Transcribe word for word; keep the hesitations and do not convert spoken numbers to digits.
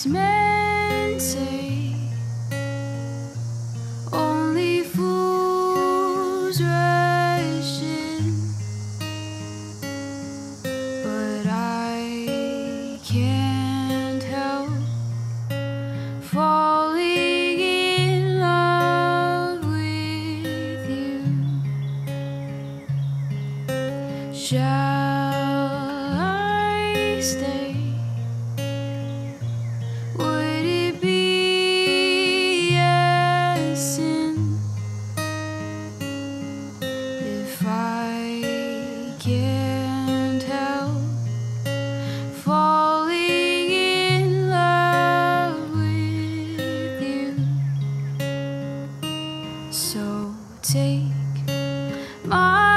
Wise men say only fools rush in, but I can't help falling in love with you. Shall I stay? Would it be a sin if I can't help falling in love with you? So take my